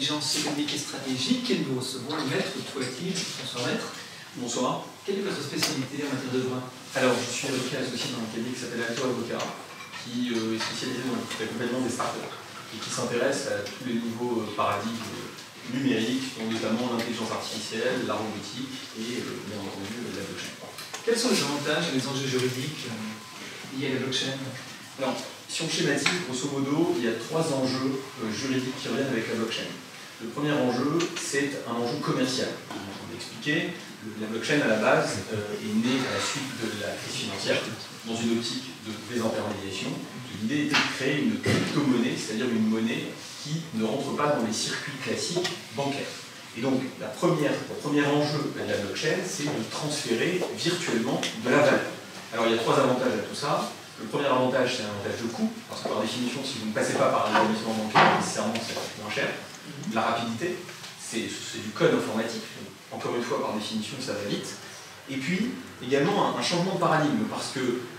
d'intelligence économique et stratégique et nous recevons le maître Touati. Bonsoir maître. Bonsoir. Quelle est votre spécialité en matière de droit? Alors, je suis avocat associé dans un cabinet qui s'appelle Alto Avocat, qui est spécialisé dans l'accompagnement des startups et qui s'intéresse à tous les nouveaux paradigmes numériques, dont notamment l'intelligence artificielle, la robotique et bien entendu la blockchain. Quels sont les avantages et les enjeux juridiques liés à la blockchain? Alors, si on schématise, grosso modo, il y a trois enjeux juridiques qui reviennent avec la blockchain. Le premier enjeu, c'est un enjeu commercial. On l'a expliqué, la blockchain à la base est née à la suite de la crise financière, dans une optique de désintermédiation. L'idée était de créer une crypto-monnaie, c'est-à-dire une monnaie qui ne rentre pas dans les circuits classiques bancaires. Et donc, le premier enjeu de la blockchain, c'est de transférer virtuellement de la valeur. Alors, il y a trois avantages à tout ça. Le premier avantage, c'est un avantage de coût, parce que par définition, si vous ne passez pas par un établissement bancaire, nécessairement, ça coûte moins cher. La rapidité, c'est du code informatique. Encore une fois, par définition, ça va vite. Et puis, également, un changement de paradigme, parce que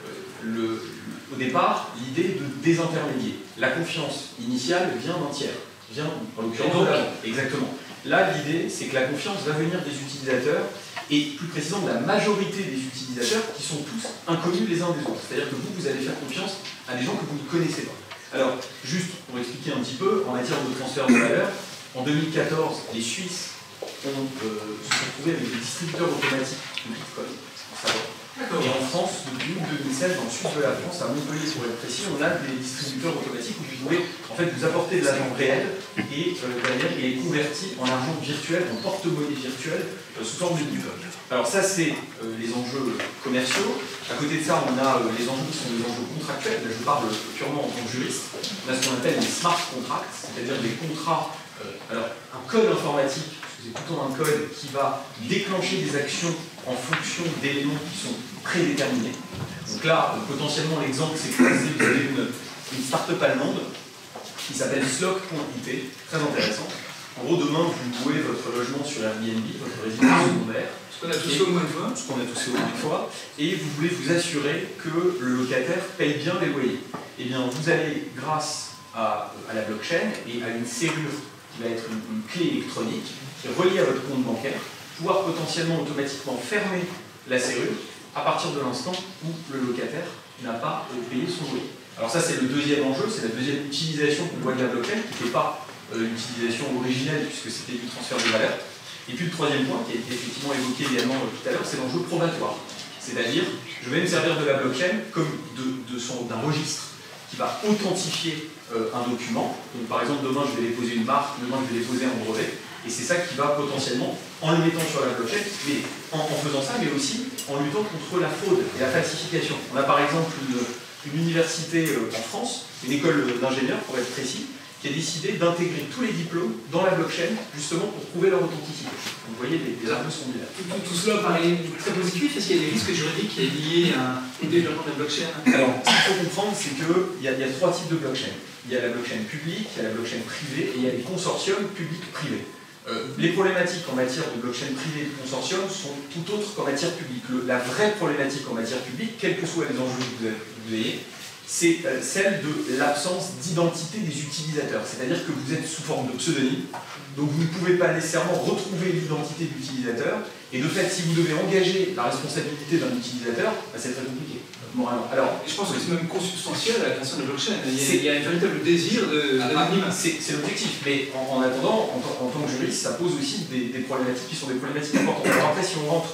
au départ, l'idée est de désintermédier. La confiance initiale vient d'un tiers, vient, en l'occurrence, de la banque. Exactement. Là, l'idée, c'est que la confiance va venir des utilisateurs, et plus précisément de la majorité des utilisateurs qui sont tous inconnus les uns des autres. C'est-à-dire que vous allez faire confiance à des gens que vous ne connaissez pas. Alors, juste pour expliquer un petit peu, en matière de transfert de valeur, en 2014, les Suisses se sont retrouvés avec des distributeurs automatiques de Bitcoin, en savoir. Et en France, depuis 2016, dans le sud de la France, à Montpellier pour être précis, on a des distributeurs automatiques où vous pouvez en fait vous apporter de l'argent réel et derrière il est converti en argent virtuel, en porte-monnaie virtuelle sous forme de Bitcoin. Alors ça c'est les enjeux commerciaux. À côté de ça, on a les enjeux qui sont des enjeux contractuels. Là je parle purement en tant que juriste. On a ce qu'on appelle les smart contracts, c'est-à-dire des contrats, alors un code informatique. C'est plutôt un code qui va déclencher des actions en fonction d'éléments qui sont prédéterminés. Donc là, potentiellement, l'exemple, c'est que vous avez une start-up allemande qui s'appelle Slock.it, très intéressant. En gros, demain, vous louez votre logement sur Airbnb, votre résidence secondaire. Ce qu'on a tous fait au moins une fois. Ce qu'on a tous fait au moins une fois. Et vous voulez vous assurer que le locataire paye bien les loyers. Eh bien, vous allez, grâce à la blockchain et à une serrure qui va être une clé électronique, qui est reliée à votre compte bancaire, pouvoir potentiellement automatiquement fermer la serrure à partir de l'instant où le locataire n'a pas payé son loyer. Alors ça c'est le deuxième enjeu, c'est la deuxième utilisation qu'on voit de la blockchain, qui n'était pas l'utilisation originelle puisque c'était du transfert de valeur. Et puis le troisième point, qui a été effectivement évoqué également tout à l'heure, c'est l'enjeu probatoire. C'est-à-dire, je vais me servir de la blockchain comme d'un registre qui va authentifier un document. Donc par exemple, demain je vais déposer une marque, demain je vais déposer un brevet. Et c'est ça qui va potentiellement, en le mettant sur la blockchain, mais en faisant ça, mais aussi en luttant contre la fraude et la falsification. On a par exemple une université en France, une école d'ingénieurs pour être précis, qui a décidé d'intégrer tous les diplômes dans la blockchain, justement pour prouver leur authenticité. Donc, vous voyez, les enjeux sont divers. Tout cela paraît très positif. Est-ce qu'il y a des risques juridiques liés au développement de la blockchain? Alors, ce qu'il faut comprendre, c'est qu'il y a trois types de blockchain. Il y a la blockchain publique, il y a la blockchain privée, et il y a les consortiums publics-privés. Les problématiques en matière de blockchain privée et de consortium sont tout autres qu'en matière publique. La vraie problématique en matière publique, quels que soient les enjeux que vous ayez, c'est celle de l'absence d'identité des utilisateurs. C'est-à-dire que vous êtes sous forme de pseudonyme, donc vous ne pouvez pas nécessairement retrouver l'identité de l'utilisateur, et de fait, si vous devez engager la responsabilité d'un utilisateur, c'est très compliqué, moralement. Alors, je pense que c'est même consubstantiel à la création de la blockchain. Il y a un véritable désir d'anonymat. C'est l'objectif, mais en attendant, en tant que juriste, ça pose aussi des problématiques qui sont des problématiques importantes. Alors après, si on rentre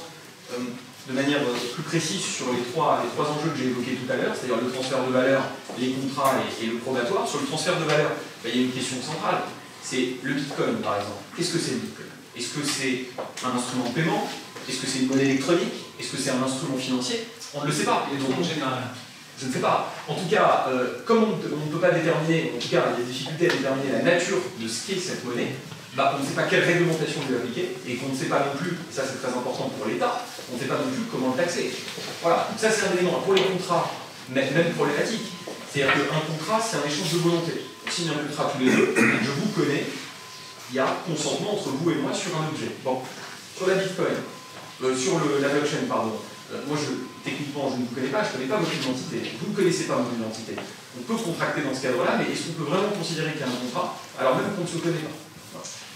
de manière plus précise sur les trois enjeux que j'ai évoqués tout à l'heure, c'est-à-dire le transfert de valeur, les contrats et le probatoire. Sur le transfert de valeur, il y a une question centrale, c'est le Bitcoin par exemple. Qu'est-ce que c'est le Bitcoin? Est-ce que c'est un instrument de paiement? Est-ce que c'est une monnaie électronique? Est-ce que c'est un instrument financier? On ne le sait pas. Et donc, en général, je ne sais pas. En tout cas, comme on ne peut pas déterminer, en tout cas, il y a des difficultés à déterminer la nature de ce qu'est cette monnaie, on ne sait pas quelle réglementation lui appliquer, et qu'on ne sait pas non plus, et ça c'est très important pour l'État, on ne sait pas non plus comment le taxer. Voilà, donc ça c'est un élément. Pour les contrats, même problématique. C'est-à-dire qu'un contrat, c'est un échange de volonté. On signe un contrat tous les deux, je vous connais, il y a consentement entre vous et moi sur un objet. Bon, sur la Bitcoin, sur la blockchain, pardon, moi techniquement je ne vous connais pas, je ne connais pas votre identité, vous ne connaissez pas mon identité. On peut contracter dans ce cadre-là, mais est-ce qu'on peut vraiment considérer qu'il y a un contrat alors même qu'on ne se connaît pas?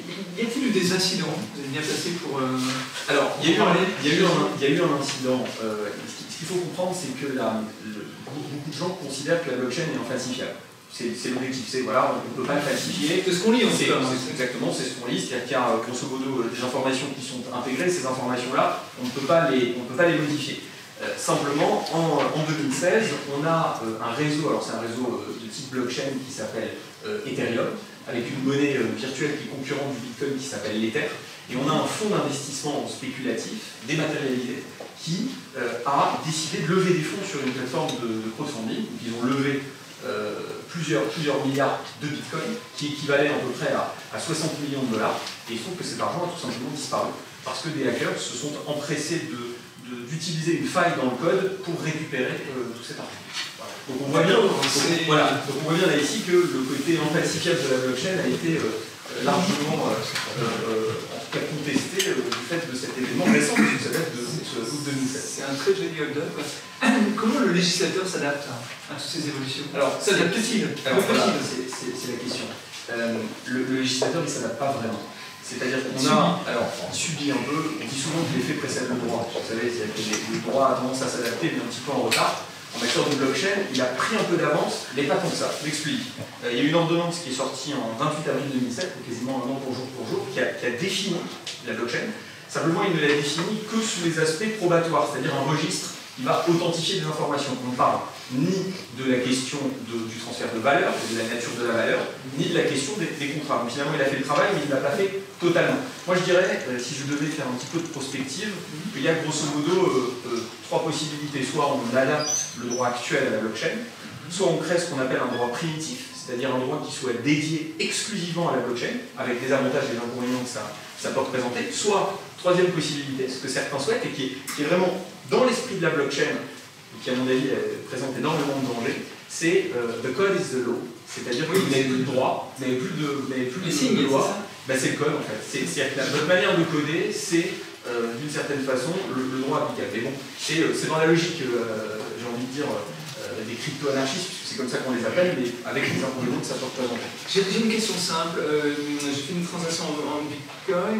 Y a-t-il eu des incidents? Vous êtes bien placé pour... Alors, il y a eu un incident. Ce qu'il faut comprendre, c'est que beaucoup de gens considèrent que la blockchain est infalsifiable. C'est l'objectif, c'est voilà, on ne peut pas le falsifier. C'est ce qu'on lit en fait. Exactement, c'est ce qu'on lit, c'est-à-dire qu'il y a grosso modo des informations qui sont intégrées, ces informations-là, on ne peut pas les modifier. Simplement, en 2016, on a un réseau, alors c'est un réseau de type blockchain qui s'appelle Ethereum, avec une monnaie virtuelle qui est concurrente du Bitcoin qui s'appelle l'Ether, et on a un fonds d'investissement spéculatif, dématérialisé, qui a décidé de lever des fonds sur une plateforme de crowdfunding. Donc ils ont levé plusieurs milliards de Bitcoin, qui équivalaient à peu près à 60 millions de dollars, et il se trouve que cet argent a tout simplement disparu, parce que des hackers se sont empressés d'utiliser une faille dans le code pour récupérer tout cet argent. Donc on voit bien, là ici que le côté infalsifiable de la blockchain a été largement en tout cas contesté du fait de cet événement récent, puisque ça date de août 2016. C'est un très joli hold-up. Comment le législateur s'adapte à toutes ces évolutions? Alors, s'adapte-t-il? C'est la question. Le législateur ne s'adapte pas vraiment. C'est-à-dire qu'on a, alors, subi un peu, on dit souvent que l'effet précède le droit. Vous savez, le droit a tendance à s'adapter, mais un petit peu en retard. En matière de blockchain, il a pris un peu d'avance, mais pas tant que ça. Je m'explique. Il y a eu une ordonnance qui est sortie en 28 avril 2007, donc quasiment un an pour jour, qui a défini la blockchain. Simplement, il ne l'a défini que sous les aspects probatoires, c'est-à-dire un registre qui va authentifier des informations. On ne parle ni de la question du transfert de valeur, de la nature de la valeur, ni de la question des contrats. Donc finalement, il a fait le travail, mais il ne l'a pas fait totalement. Moi, je dirais, si je devais faire un petit peu de prospective, qu'il y a grosso modo trois possibilités. Soit on adapte le droit actuel à la blockchain, soit on crée ce qu'on appelle un droit primitif, c'est-à-dire un droit qui soit dédié exclusivement à la blockchain, avec des avantages et des inconvénients que ça peut représenter. Soit, troisième possibilité, ce que certains souhaitent, et qui est vraiment dans l'esprit de la blockchain, qui à mon avis présente énormément de dangers, c'est the code is the law. C'est-à-dire que vous n'avez plus de droit, vous n'avez plus de loi, c'est le code en fait. C'est-à-dire que votre manière de coder, c'est d'une certaine façon le droit applicable. Mais bon, c'est dans la logique, j'ai envie de dire, des crypto-anarchistes, puisque c'est comme ça qu'on les appelle, mais avec les inconvénients que ça peut représenter. J'ai une question simple. J'ai fait une transaction en Bitcoin.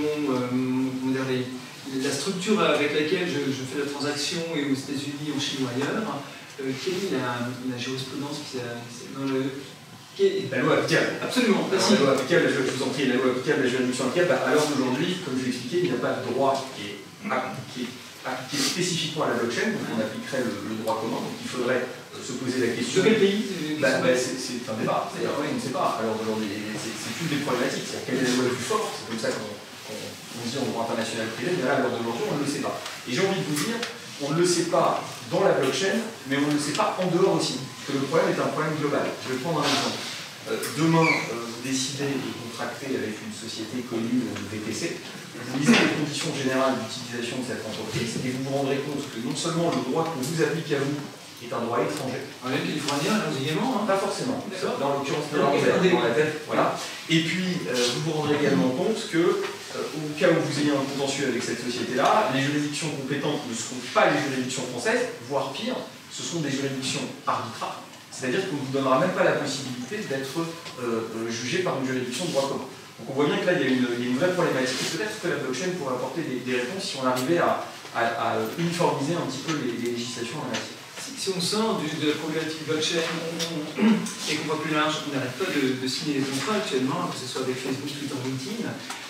La structure avec laquelle je fais la transaction est aux États-Unis, en Chine ou ailleurs. Quelle est la jurisprudence qui dans le... La loi applicable. Absolument. La loi applicable, je vous en prie, la loi applicable, la juridiction applicable, à l'heure d'aujourd'hui, comme je l'ai expliqué, il n'y a pas de droit qui est appliqué spécifiquement à la blockchain, donc on appliquerait le droit commun, donc il faudrait se poser la question. De quel pays? C'est un débat, c'est-à-dire on ne sait pas, à l'heure d'aujourd'hui, c'est une des problématiques, c'est quelle est la loi la plus forte, c'est comme ça qu'on dit en droit international privé, mais là, à l'heure d'aujourd'hui, on ne le sait pas. Et j'ai envie de vous dire, on ne le sait pas dans la blockchain, mais on ne le sait pas en dehors aussi, parce que le problème est un problème global. Je vais prendre un exemple. Demain, vous décidez de contracter avec une société connue, VTC, vous lisez les conditions générales d'utilisation de cette entreprise et vous vous rendrez compte que non seulement le droit qu'on vous applique à vous est un droit étranger. Même californien, là, également. Pas forcément. Dans l'occurrence, dans la tête. Voilà. Et puis, vous vous rendrez également compte que, au cas où vous ayez un contentieux avec cette société-là, les juridictions compétentes ne seront pas les juridictions françaises, voire pire, ce sont des juridictions arbitraires. C'est-à-dire qu'on ne vous donnera même pas la possibilité d'être jugé par une juridiction de droit commun. Donc on voit bien que là, il y a une vraie problématique. Et peut-être que la blockchain pourrait apporter des réponses si on arrivait à uniformiser un petit peu les législations en la matière. Si on sort de la problématique blockchain et qu'on voit plus large, on n'arrête pas de signer des contrats actuellement, que ce soit avec Facebook, Twitter, LinkedIn.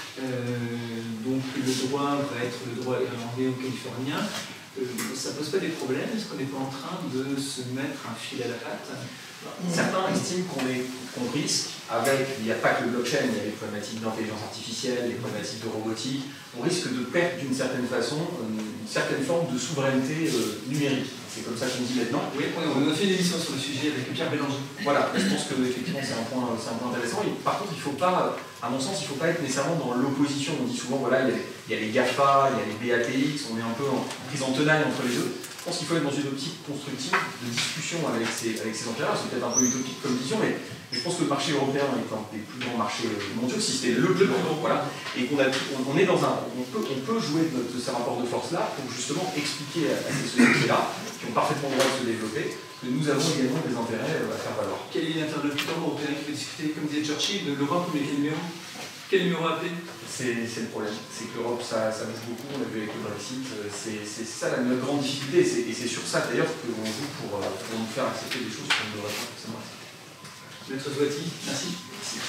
Donc le droit va être le droit irlandais ou californien. Ça ne pose pas des problèmes? Est-ce qu'on n'est pas en train de se mettre un fil à la patte? Certains estiment qu'on risque, il n'y a pas que le blockchain, il y a les problématiques d'intelligence artificielle, les problématiques de robotique, on risque de perdre d'une certaine façon une certaine forme de souveraineté numérique. C'est comme ça qu'on dit maintenant. Oui, on a fait une émission sur le sujet avec Pierre Bélanger. Voilà, je pense qu'effectivement c'est un point intéressant. Et par contre, il ne faut pas, à mon sens, il ne faut pas être nécessairement dans l'opposition. On dit souvent, voilà, il y a les GAFA, il y a les BATX, on est un peu pris en tenaille entre les deux. Je pense qu'il faut être dans une optique constructive de discussion avec ces entités-là. C'est peut-être un peu utopique comme vision, mais je pense que le marché européen est un des plus grands marchés mondiaux, si c'était le plus grand, voilà, et on peut jouer de ces rapports de force-là pour justement expliquer à ces sociétés-là, qui ont parfaitement le droit de se développer, que nous avons également des intérêts à faire valoir. Quel est l'interlocuteur européen qui veut discuter, comme disait Churchill, de l'Europe ou les numéros? Quel numéro appeler? C'est le problème, c'est que l'Europe ça bouge beaucoup, on l'a vu avec le Brexit, c'est ça notre grande difficulté, et c'est sur ça d'ailleurs qu'on joue pour nous faire accepter des choses qu'on ne devrait pas forcément accepter. Maître Zouati, merci. Merci.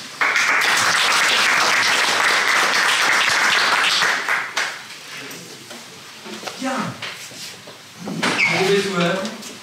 Bien. Vous est ouvert.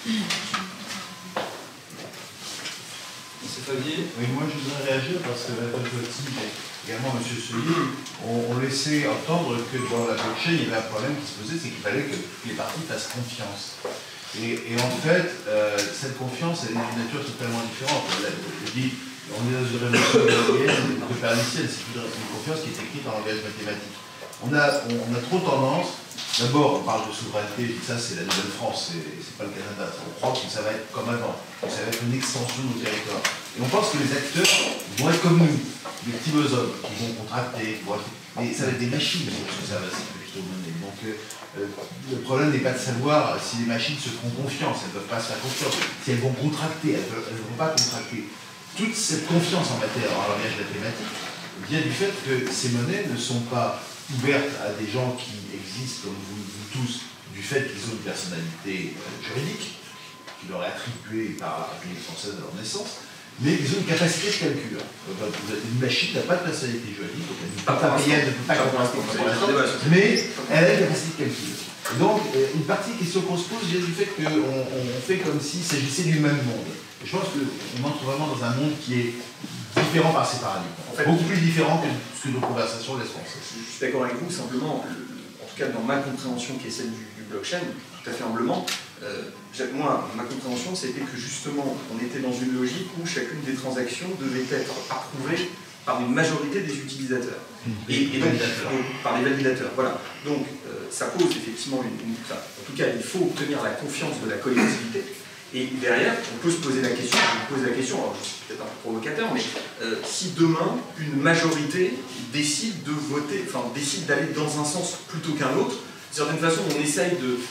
Monsieur Favier. Oui, moi je voudrais réagir parce que la Zouati et également M. Seuillet ont laissé entendre que dans la blockchain, il y avait un problème qui se posait, c'est qu'il fallait que les parties fassent confiance. Et en fait, cette confiance, elle est d'une nature totalement différente. Je dis, on est dans une révolution copernicienne, c'est une confiance qui est écrite en langage mathématique. On a trop tendance, d'abord on parle de souveraineté, ça c'est la Nouvelle-France, c'est pas le Canada. On croit que ça va être comme avant, que ça va être une extension de nos territoires. Et on pense que les acteurs vont être comme nous, des petits bonshommes qui vont contracter, mais ça va être des machines que ça va se plutôt mener. Donc le problème n'est pas de savoir si les machines se feront confiance, elles ne peuvent pas se faire confiance. Si elles vont contracter, elles ne vont pas contracter. Toute cette confiance en matière, en langage mathématique, vient du fait que ces monnaies ne sont pas ouvertes à des gens qui existent comme vous tous, du fait qu'ils ont une personnalité juridique, qui leur est attribuée par la République française à leur naissance, mais ils ont une capacité de calcul. Une machine n'a pas de personnalité juridique, donc elle ne peut pas payer, elle ne peut pas contracter, mais elle a une capacité de calcul. Et donc, une partie des questions qu'on se pose vient du fait qu'on fait comme s'il s'agissait du même monde. Et je pense qu'on entre vraiment dans un monde qui est différent par ses paradigmes. En fait, beaucoup plus différent que ce que nos conversations laissent penser. Je suis d'accord avec vous, simplement, en tout cas dans ma compréhension qui est celle du blockchain, tout à fait humblement, moi, ma compréhension, c'était que justement, on était dans une logique où chacune des transactions devait être approuvée par une majorité des utilisateurs. Et donc, par les validateurs. Voilà. Donc, ça pose effectivement en tout cas, il faut obtenir la confiance de la collectivité. Et derrière, on peut se poser la question, alors je suis peut-être un peu provocateur, mais si demain, une majorité décide de voter, enfin décide d'aller dans un sens plutôt qu'un autre, d'une certaine façon, on essaye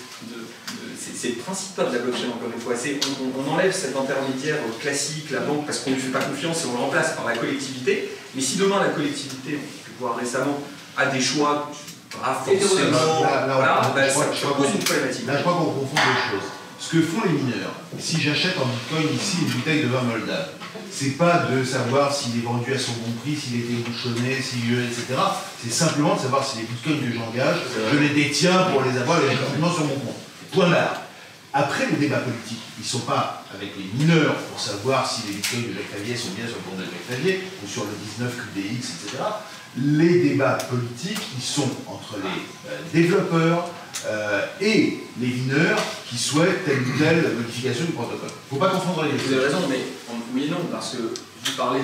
c'est le principe de la blockchain, encore une fois, on enlève cet intermédiaire classique, la banque, parce qu'on ne lui fait pas confiance et on le remplace par la collectivité, mais si demain la collectivité, on peut voir récemment, a des choix, forcément, ça pose une problématique. Là, je crois qu'on confond deux choses. Ce que font les mineurs, si j'achète en bitcoin ici une bouteille de vin moldave, c'est pas de savoir s'il est vendu à son bon prix, s'il était bouchonné, etc. C'est simplement de savoir si les bitcoins que j'engage, je les détiens pour les avoir légitimement sur mon compte. Point barre. Après le débat politique, ils ne sont pas avec les mineurs pour savoir si les bitcoins de Jacques Favier sont bien sur le compte de Jacques Favier ou sur le 19 QDX, etc. Les débats politiques, ils sont entre les développeurs et les mineurs qui souhaitent telle ou telle modification du protocole. Il ne faut pas confondre les deux. Vous avez raison, mais oui et non, parce que vous parlez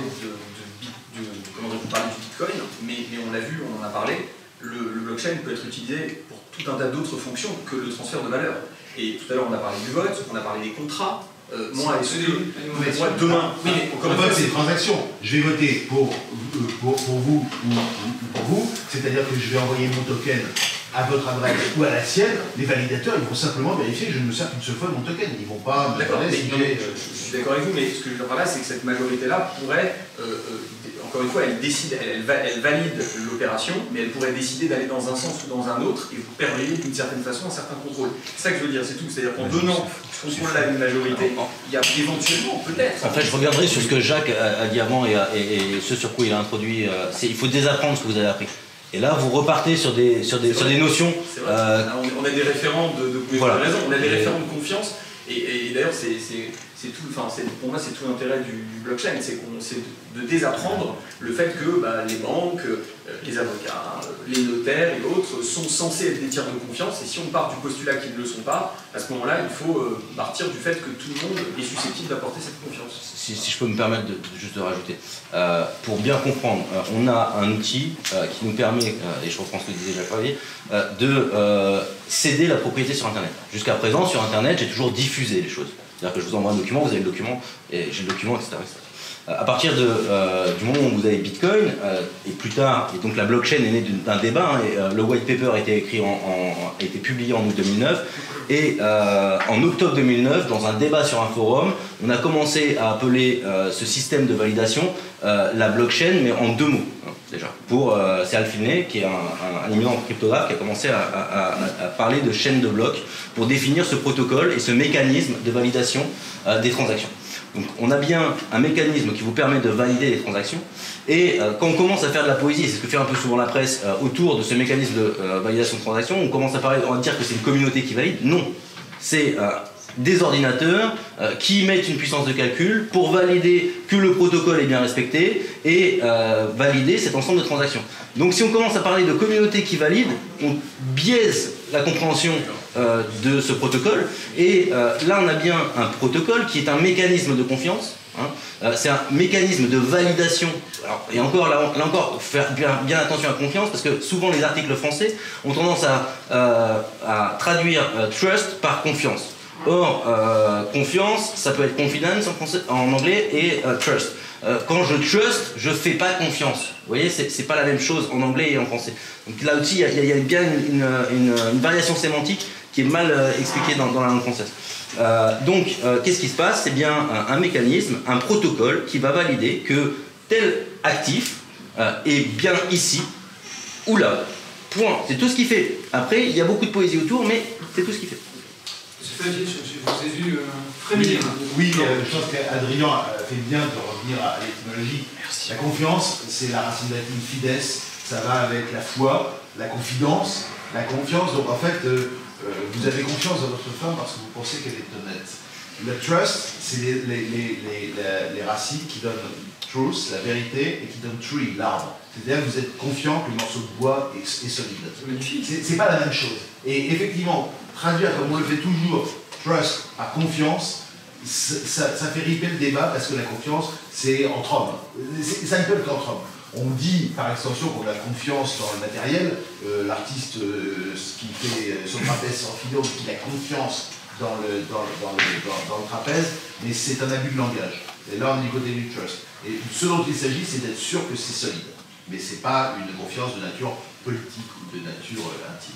vous parlez du bitcoin, mais on l'a vu, on en a parlé, le blockchain peut être utilisé pour tout un tas d'autres fonctions que le transfert de valeur. Et tout à l'heure, on a parlé du vote, on a parlé des contrats. Moi, demain, oui, le vote, c'est une transaction. Je vais voter pour vous ou pour vous, c'est-à-dire que je vais envoyer mon token à votre adresse ou à la sienne. Les validateurs, ils vont simplement vérifier que je ne me sers qu'une seule fois de mon token. Ils ne vont pas me demander si je suis d'accord avec vous, mais ce que je veux dire par là, c'est que cette majorité-là pourrait, encore une fois, elle valide l'opération, mais elle pourrait décider d'aller dans un sens ou dans un autre, et vous perdriez d'une certaine façon un certain contrôle. C'est ça que je veux dire, c'est tout. C'est-à-dire qu'en donnant ce contrôle-là à une majorité, il y a éventuellement, peut-être... En fait, je reviendrai sur ce que Jacques a dit avant et ce sur quoi il a introduit. Il faut désapprendre ce que vous avez appris. Et là, vous repartez sur des notions... C'est vrai, on a des référents vous avez raison, on a des référents de confiance, et d'ailleurs, c'est tout, pour moi, c'est tout l'intérêt du blockchain, c'est de désapprendre le fait que les banques, les avocats, les notaires et autres sont censés être des tiers de confiance, et si on part du postulat qu'ils ne le sont pas, à ce moment-là, il faut partir du fait que tout le monde est susceptible d'apporter cette confiance. Si je peux me permettre juste de rajouter, pour bien comprendre, on a un outil qui nous permet, et je reprends ce que disait Jacques Favier, de céder la propriété sur Internet. Jusqu'à présent, sur Internet, j'ai toujours diffusé les choses. C'est-à-dire que je vous envoie un document, vous avez le document, et j'ai le document, etc. À partir du moment où vous avez Bitcoin, et plus tard, et donc la blockchain est née d'un débat, hein, et, le white paper a été écrit a été publié en août 2009, et en octobre 2009, dans un débat sur un forum, on a commencé à appeler ce système de validation la blockchain, mais en 2 mots, hein, déjà. C'est Hal Finney, qui est un éminent cryptographe, qui a commencé à parler de chaîne de blocs pour définir ce protocole et ce mécanisme de validation des transactions. Donc on a bien un mécanisme qui vous permet de valider les transactions, et quand on commence à faire de la poésie, c'est ce que fait un peu souvent la presse autour de ce mécanisme de validation de transactions, on commence à parler, on va dire que c'est une communauté qui valide. Non, c'est des ordinateurs qui mettent une puissance de calcul pour valider que le protocole est bien respecté et valider cet ensemble de transactions. Donc si on commence à parler de communauté qui valide, on biaise la compréhension de ce protocole, et là on a bien un protocole qui est un mécanisme de confiance, hein. C'est un mécanisme de validation. Alors, et encore, là encore, faire bien attention à confiance, parce que souvent les articles français ont tendance à traduire trust par confiance. Or, confiance, ça peut être confidence en anglais, et trust. Quand je trust, je fais pas confiance. Vous voyez, c'est pas la même chose en anglais et en français. Donc là aussi, il y a bien une variation sémantique qui est mal expliquée dans la langue française. Qu'est-ce qui se passe? C'est bien un mécanisme, un protocole qui va valider que tel actif est bien ici ou là. Point. C'est tout ce qu'il fait. Après, il y a beaucoup de poésie autour, mais c'est tout ce qu'il fait. Monsieur Favier, je vous ai vu frémir. Oui, je pense qu'Adrien fait bien de revenir à l'étymologie. La confiance, c'est la racine latine fides, ça va avec la foi, la confidence, la confiance. Donc en fait, vous avez confiance dans votre femme parce que vous pensez qu'elle est honnête. Le trust, c'est les racines qui donnent truth, la vérité, et qui donnent tree, l'arbre. C'est-à-dire que vous êtes confiant que le morceau de bois est solide. C'est pas la même chose. Et effectivement, traduire comme on le fait toujours, trust à confiance, ça fait riper le débat parce que la confiance, c'est entre hommes. Ça ne peut être qu'entre hommes. On dit par extension qu'on a confiance dans le matériel. L'artiste qui fait son trapèze en philo, il a confiance dans le trapèze, mais c'est un abus de langage. Et là, on est du côté du trust. Et ce dont il s'agit, c'est d'être sûr que c'est solide. Mais ce n'est pas une confiance de nature politique ou de nature intime.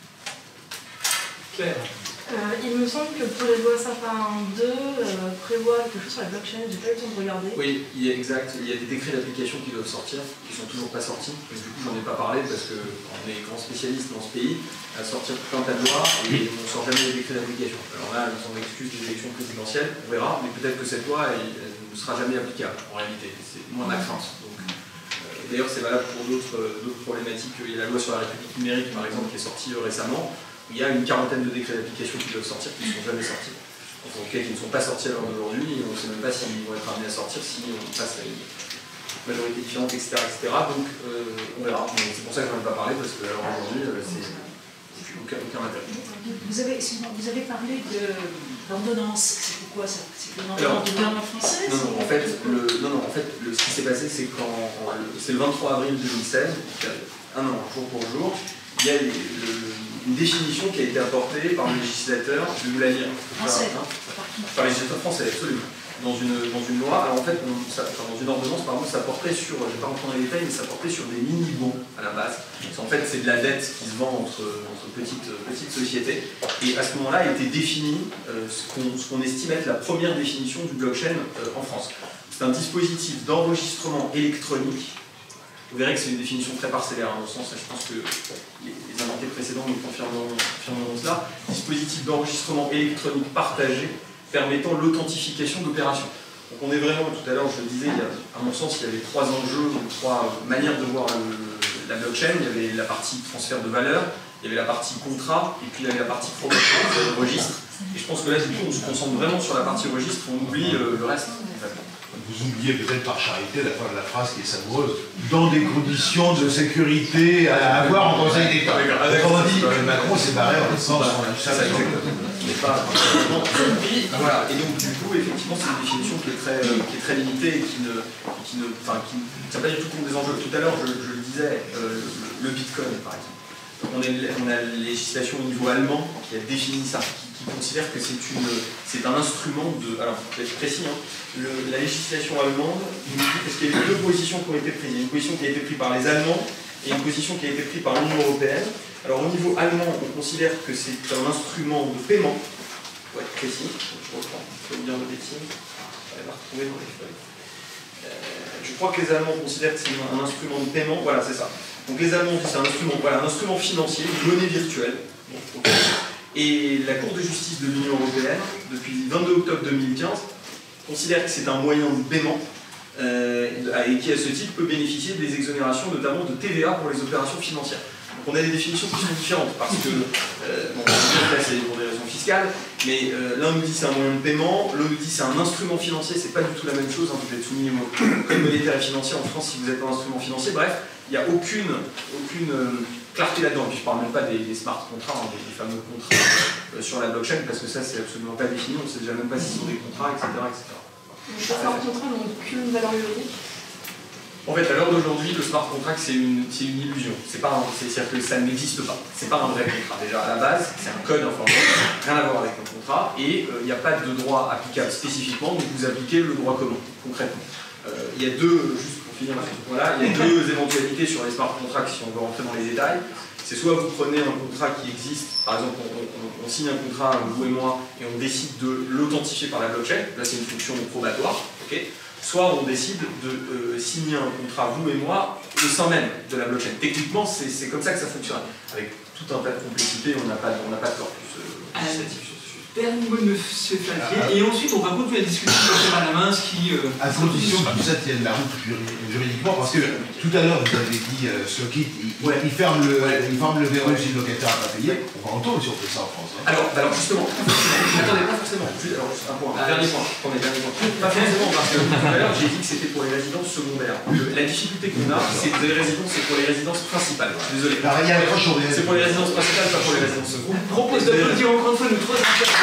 Claire. Il me semble que pour les lois Sapin 2 prévoit quelque chose sur la blockchain, j'ai pas eu le temps de regarder. Oui, exact. Il y a des décrets d'application qui doivent sortir, qui sont toujours pas sortis. Du coup, j'en ai pas parlé parce qu'on est grand spécialiste dans ce pays à sortir tout un tas de lois et on ne sort jamais les décrets d'application. Alors là, on excuse des élections présidentielles, on verra, mais peut-être que cette loi elle ne sera jamais applicable en réalité. C'est moins ma crainte. D'ailleurs, c'est valable pour d'autres problématiques. Il y a la loi sur la République numérique, par exemple, qui est sortie récemment. Il y a une quarantaine de décrets d'application qui doivent sortir, qui ne sont jamais sortis. En tout cas, qui ne sont pas sortis à l'heure d'aujourd'hui, et on ne sait même pas s'ils vont être amenés à sortir, si on passe à une majorité différente, etc. Donc, on verra. C'est pour ça que je n'en ai pas parlé, parce qu'à l'heure d'aujourd'hui, c'est aucun intérêt. Vous avez parlé d'ordonnance. C'est quoi ça? C'est une ordonnance de gouvernement français? Non, en fait, ce qui s'est passé, c'est c'est le 23 avril 2016, un an, jour pour jour, il y a une définition qui a été apportée par le législateur, je vais vous la lire. Français, par le législateur français, absolument. Dans une loi, alors en fait, dans une ordonnance, pardon, ça portait sur, je ne vais pas rentrer dans les détails, mais ça portait sur des mini-bons à la base. En fait, c'est de la dette qui se vend entre petites sociétés. Et à ce moment-là, a été défini ce qu'on estime être la première définition du blockchain en France. C'est un dispositif d'enregistrement électronique. Vous verrez que c'est une définition très parcellaire, dans le sens, et je pense que les invités précédents nous confirmeront cela. Dispositif d'enregistrement électronique partagé permettant l'authentification d'opérations. Donc on est vraiment, tout à l'heure je le disais, à mon sens, il y avait 3 enjeux, 3 manières de voir la blockchain. Il y avait la partie transfert de valeur, il y avait la partie contrat, et puis il y avait la partie promotion, le registre. Et je pense que là, du coup, on se concentre vraiment sur la partie registre, on oublie le reste. Vous oubliez peut-être par charité la fin de la phrase qui est savoureuse, dans des conditions de sécurité à avoir en Conseil d'État. Autrement dit, Macron s'est barré en sens voilà, et donc du coup, effectivement, c'est une définition qui est très limitée et qui ne tient pas du tout compte des enjeux. Tout à l'heure, je le disais, le Bitcoin, par exemple. On a la législation au niveau allemand qui a défini ça, qui considère que c'est un instrument de... Alors, pour être précis, hein, la législation allemande, parce qu'il y a eu deux positions qui ont été prises. Il y a une position qui a été prise par les Allemands et une position qui a été prise par l'Union européenne. Alors, au niveau allemand, on considère que c'est un instrument de paiement, pour être précis. Je reprends, je vais vous dire de bêtises. Je vais la retrouver dans les feuilles. Je crois que les Allemands considèrent que c'est un instrument de paiement. Voilà, c'est ça. Donc les Allemands disent que c'est un instrument financier, une monnaie virtuelle. Et la Cour de justice de l'Union européenne, depuis le 22 octobre 2015, considère que c'est un moyen de paiement et qui, à ce titre, peut bénéficier des exonérations, notamment de TVA pour les opérations financières. Donc on a des définitions qui sont différentes, parce que, c'est pour des raisons fiscales, mais l'un nous dit c'est un moyen de paiement, l'autre nous dit c'est un instrument financier, c'est pas du tout la même chose, hein, vous êtes soumis au code monétaire et financier en France si vous êtes un instrument financier, bref, il n'y a aucune clarté là-dedans. Puis je parle même pas des smart contrats, hein, des fameux contrats sur la blockchain, parce que ça c'est absolument pas défini, on ne sait déjà même pas si ce sont des contrats, etc. Les smart contrats n'ont aucune valeur juridique. En fait, à l'heure d'aujourd'hui, le smart contract, c'est une illusion. C'est-à-dire que ça n'existe pas. C'est pas un vrai contrat. Déjà, à la base, c'est un code informatique, rien à voir avec un contrat, et il n'y a pas de droit applicable spécifiquement, donc vous appliquez le droit commun, concrètement. Il y a deux, juste pour finir, voilà, il y a deux éventualités sur les smart contracts, si on veut rentrer dans les détails. C'est soit vous prenez un contrat qui existe, par exemple, on signe un contrat, vous et moi, et on décide de l'authentifier par la blockchain, là c'est une fonction probatoire, ok. Soit on décide de signer un contrat, vous et moi, au sein même de la blockchain. Techniquement, c'est comme ça que ça fonctionne. Avec tout un tas de complexité, on n'a pas de corpus législatif sur ce sujet. Dernier mot de M. Falquier, et ensuite on va continuer la discussion sur M. Malamins qui... à condition que tout ça tienne la route juridiquement, parce que tout à l'heure vous avez dit Sockit, il ferme le verrou si le locataire n'a pas payé. On va entendre si on fait ça en France. Hein. Alors justement, attendez, pas forcément. Alors, juste un point, dernier point. Pas forcément, parce que tout à l'heure j'ai dit que c'était pour les résidences secondaires. La difficulté qu'on a, c'est que les résidences, c'est pour les résidences principales. Désolé. C'est pour les résidences principales, pas pour les résidences secondaires. Je propose d'applaudir encore une fois nos trois intervenants.